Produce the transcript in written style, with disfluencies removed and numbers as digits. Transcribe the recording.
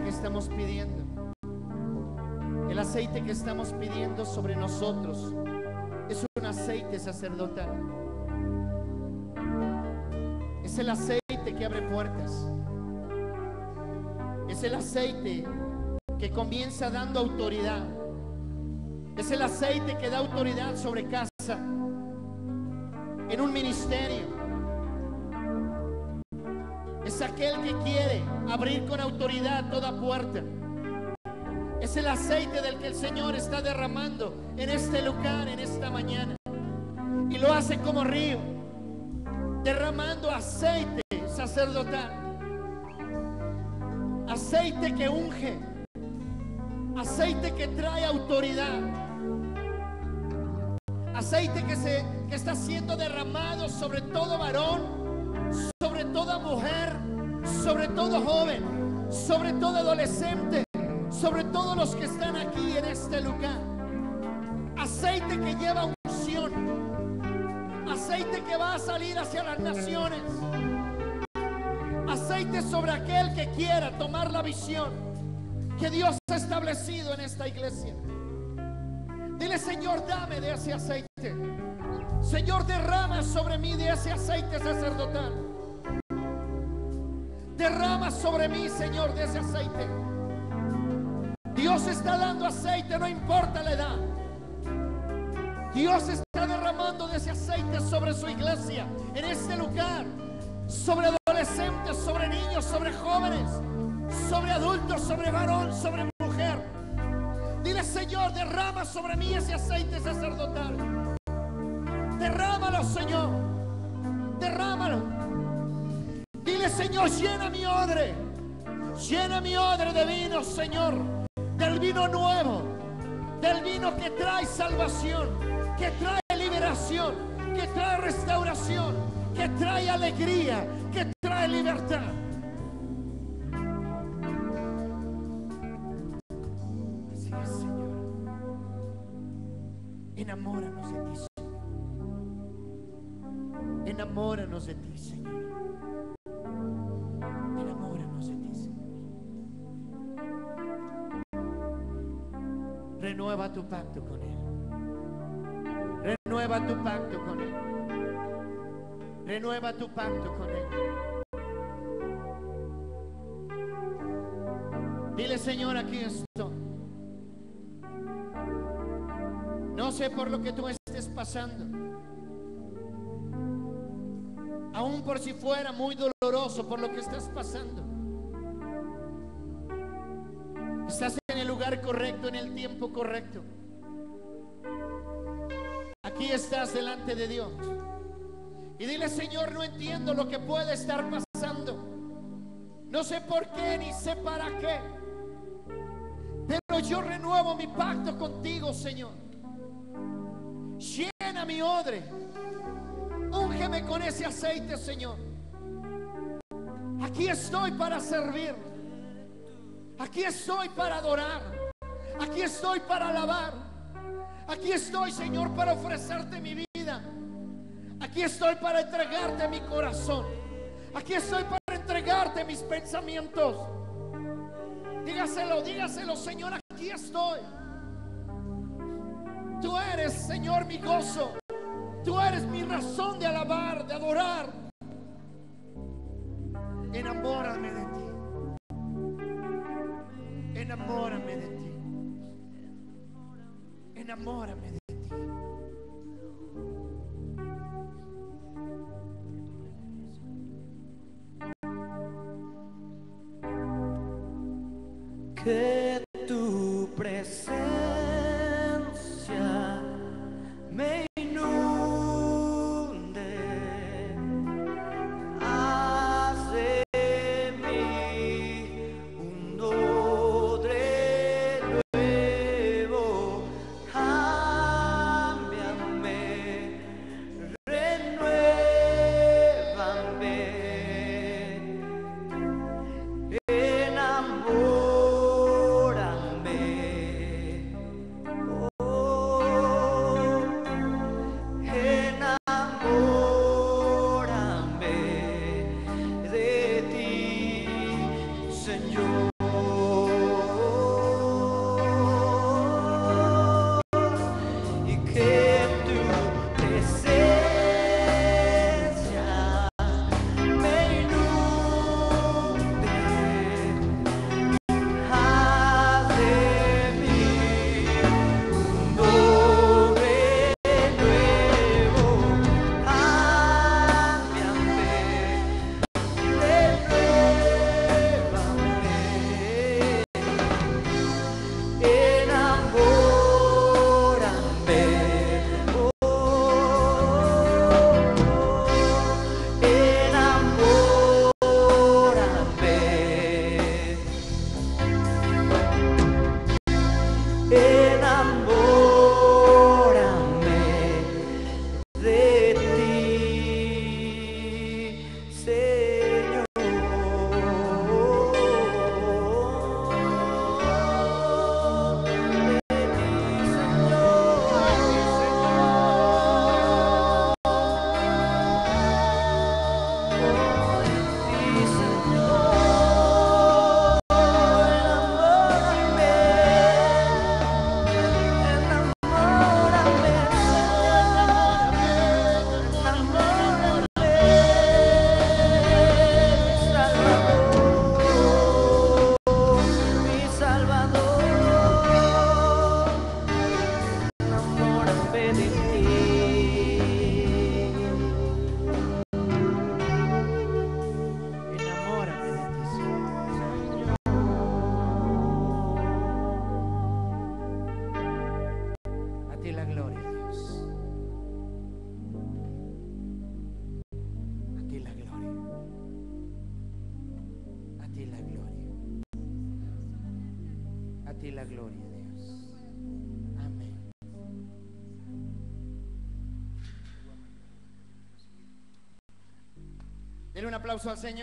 que estamos pidiendo, el aceite que estamos pidiendo sobre nosotros, es un aceite sacerdotal. Es el aceite que abre puertas. Es el aceite que comienza dando autoridad. Es el aceite que da autoridad sobre casa, en un ministerio. Es aquel que quiere abrir con autoridad toda puerta. Es el aceite del que el Señor está derramando en este lugar, en esta mañana. Y lo hace como río, derramando aceite sacerdotal. Aceite que unge. Aceite que trae autoridad. Aceite que está siendo derramado sobre todo varón, sobre toda mujer, sobre todo joven, sobre todo adolescente, sobre todos los que están aquí en este lugar. Aceite que lleva unción. Aceite que va a salir hacia las naciones. Aceite sobre aquel que quiera tomar la visión que Dios ha establecido en esta iglesia. Dile: Señor, dame de ese aceite. Señor, derrama sobre mí de ese aceite sacerdotal. Derrama sobre mí, Señor, de ese aceite. Dios está dando aceite, no importa la edad. Dios está derramando de ese aceite sobre su iglesia, en este lugar, sobre adolescentes, sobre niños, sobre jóvenes, sobre adultos, sobre varón, sobre mujer. Dile: Señor, derrama sobre mí ese aceite sacerdotal. Derrámalo, Señor. Derrámalo. Dile: Señor, llena mi odre. Llena mi odre de vino, Señor. Del vino nuevo. Del vino que trae salvación, que trae liberación, que trae restauración, que trae alegría, que trae libertad. Así es, Señor. Enamóranos de ti, Señor. Enamóranos de ti, Señor. Enamóranos de ti, Señor. Renueva tu pacto con Él. Renueva tu pacto con Él. Renueva tu pacto con Él. Dile: Señor, aquí estoy. No sé por lo que tú estés pasando. Aún por si fuera muy doloroso por lo que estás pasando. Estás en el lugar correcto, en el tiempo correcto. Aquí estás delante de Dios. Y dile: Señor, no entiendo lo que puede estar pasando. No sé por qué ni sé para qué. Pero yo renuevo mi pacto contigo, Señor. Llena mi odre. Úngeme con ese aceite, Señor. Aquí estoy para servir. Aquí estoy para adorar. Aquí estoy para alabar. Aquí estoy, Señor, para ofrecerte mi vida. Aquí estoy para entregarte mi corazón. Aquí estoy para entregarte mis pensamientos. Dígaselo, dígaselo: Señor, aquí estoy. Tú eres, Señor, mi gozo. Tú eres mi razón de alabar, de adorar. Enamórame de ti. Enamórame de ti. Enamórame de ti. Que tu presencia me inunde. Haz de mí un odre nuevo. Cámbiame, renuévame. Enamórame de ti, Señor. la gloria, Dios. A ti la gloria. A ti la gloria. A ti la gloria, Dios. Amén. Denle un aplauso al Señor.